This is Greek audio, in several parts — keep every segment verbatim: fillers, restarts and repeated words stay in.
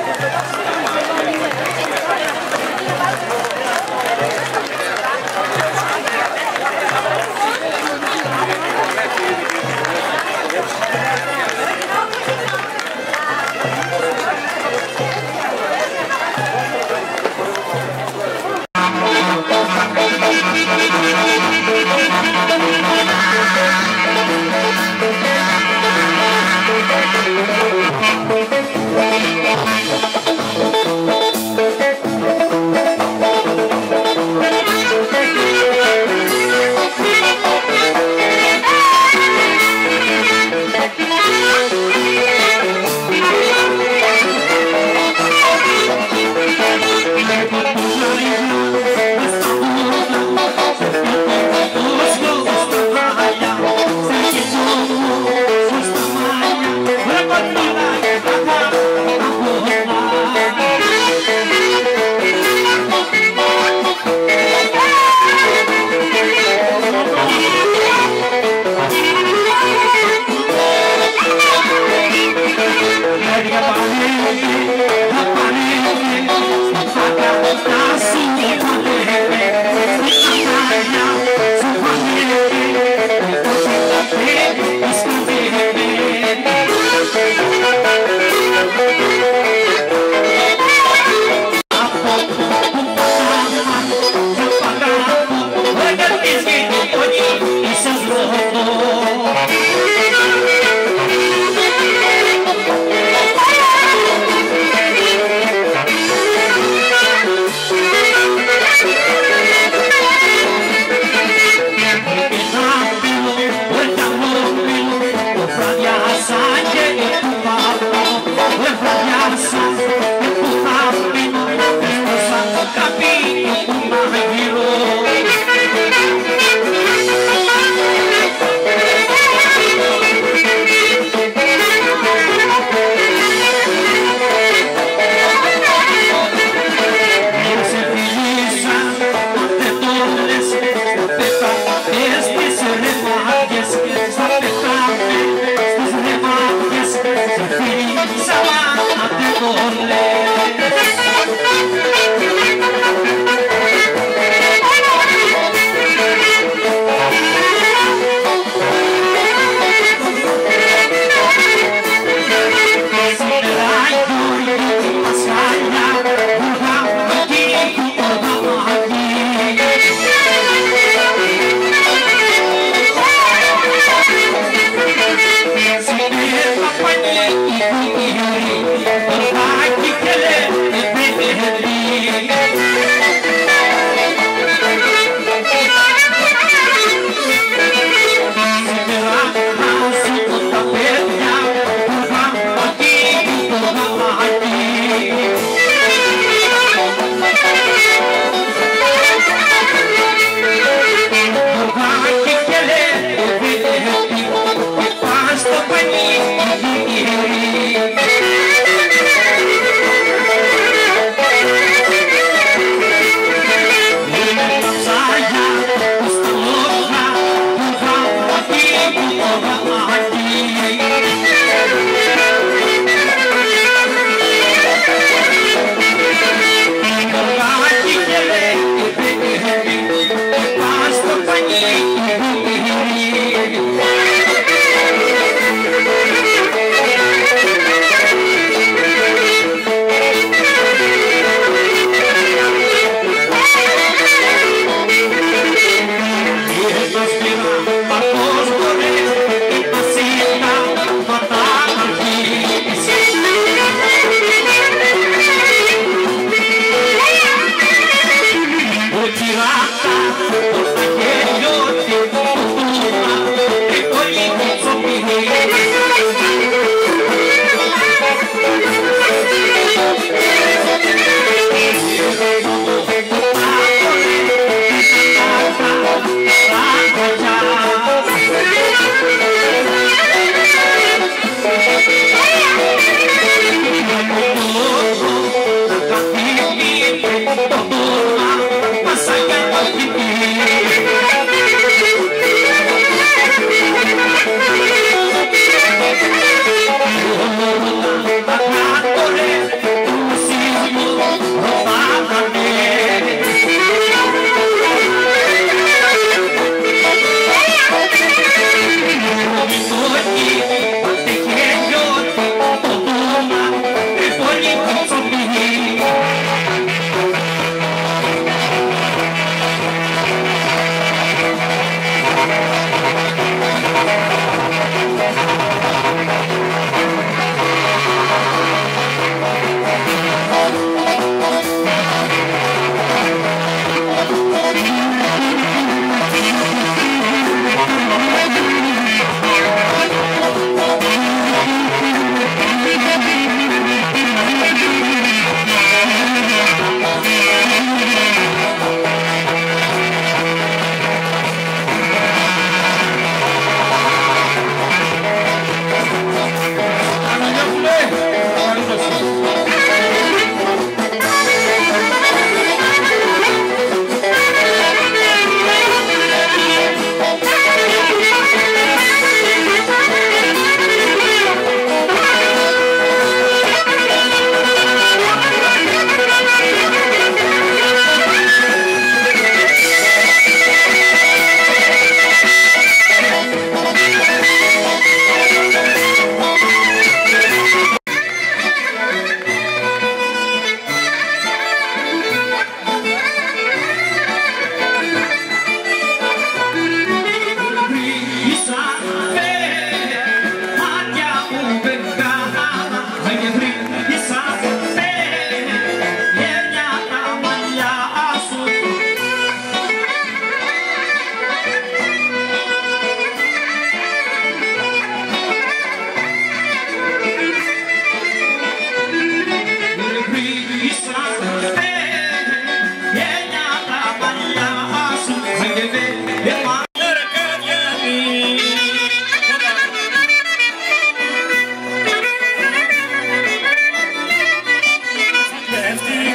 Thank you.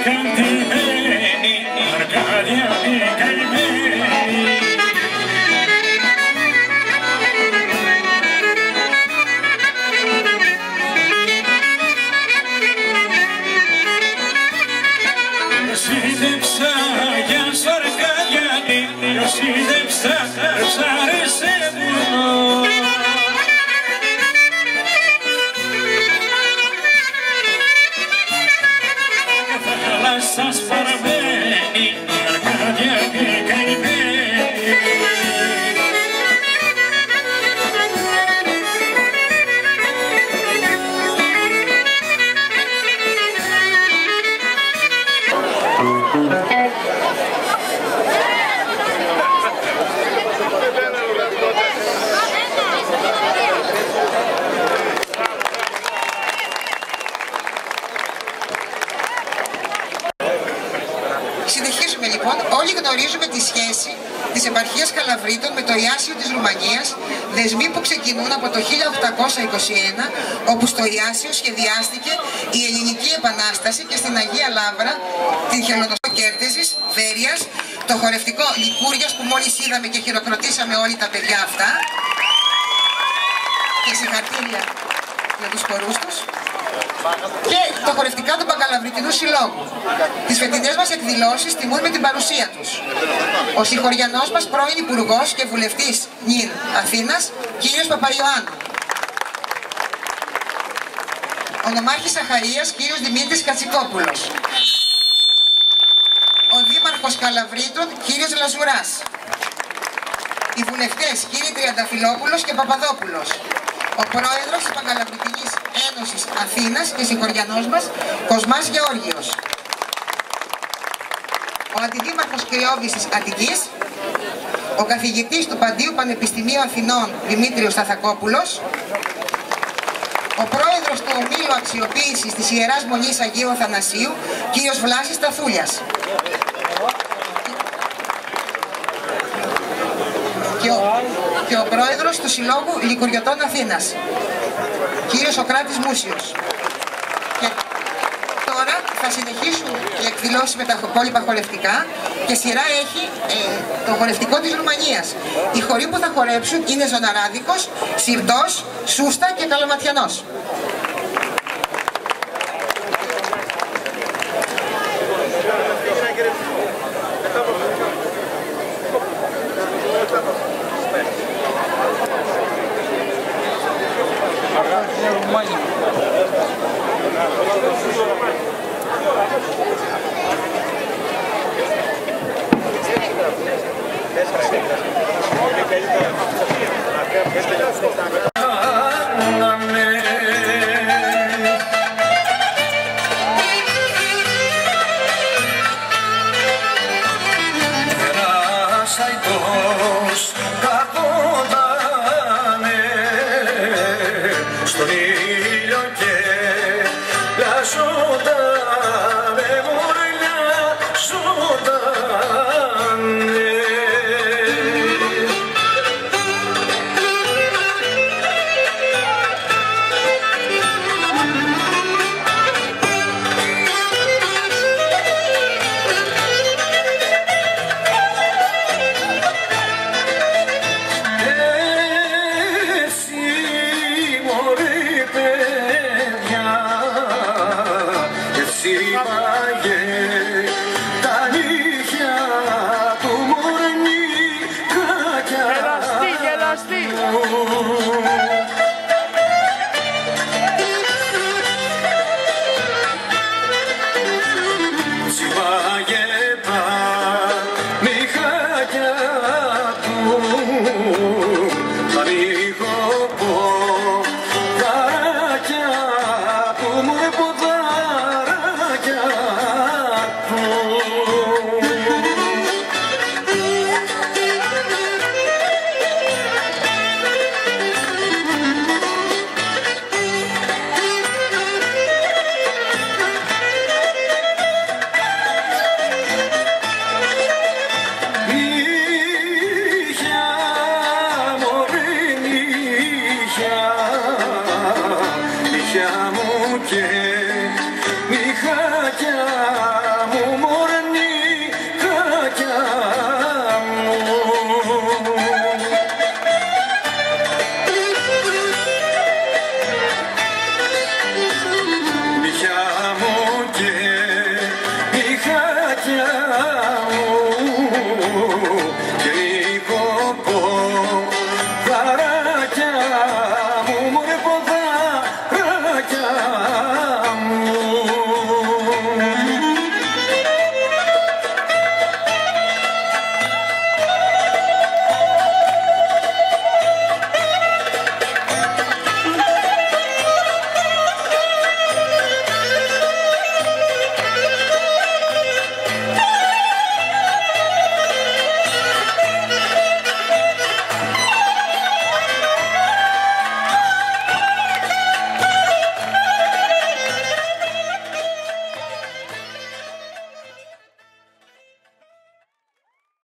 καντημένη, Αρκάδια η καημένη. Σύντεψα για σ' Αρκαδιανή, σύντεψα ψάρεσε βουνό. Θάλασσας παραμένει, Αρκαδιανή καημένη. Συνεχίζουμε λοιπόν. Όλοι γνωρίζουμε τη σχέση της επαρχίας Καλαβρίτων με το Ιάσιο της Ρουμανίας, δεσμοί που ξεκινούν από το χίλια οκτακόσια είκοσι ένα, όπου στο Ιάσιο σχεδιάστηκε η Ελληνική Επανάσταση και στην Αγία Λάβρα την χελωνοσό Κέρτεζης, Βέρειας, το χορευτικό Λικούριας που μόλις είδαμε και χειροκροτήσαμε όλοι τα παιδιά αυτά. Και συγχαρητήρια για τους χορούς τους. Και τα χορευτικά του Παγκαλαβριτινού Συλλόγου. Τις φετινές μας εκδηλώσεις τιμούν με την παρουσία τους ο συγχωριανός μας πρώην Υπουργός και Βουλευτής νυν Αθήνας, κύριος Παπαϊωάννου. Ο νομάρχης Αχαρίας, κύριος Δημήτρης Κατσικόπουλος. Ο δήμαρχος Καλαβρίτων, κύριος Λαζουράς. Οι βουλευτές, κύριοι Τριανταφυλόπουλος και Παπαδόπουλος. Ο πρόεδρος της Παγκαλαβριτινής Ένωσης Αθήνας και συγχωριανός μας, Κοσμάς Γεώργιος. Ο αντιδήμαρχος Κρυόβησης Αττικής. Ο καθηγητής του Παντίου Πανεπιστημίου Αθηνών, Δημήτριος Σταθακόπουλος. Ο πρόεδρος του Ομίλου Αξιοποίησης της Ιεράς Μονής Αγίου Αθανασίου, κύριος Βλάσης Ταθούλιας. Και ο, και ο πρόεδρος του Συλλόγου Λικουριωτών Αθήνας, κύριος Σοκράτης Μούσιος. Και τώρα θα συνεχίσουν οι εκδηλώσεις με τα υπόλοιπα χορευτικά και σειρά έχει ε, το χορευτικό της Ρουμανίας. Οι χοροί που θα χορέψουν είναι Ζωναράδικος, Σιρτός, Σούστα και Καλαματιανός. Στον ήλιο και λαζόντα με μουρλιά ζωντάνε. και μη χάκια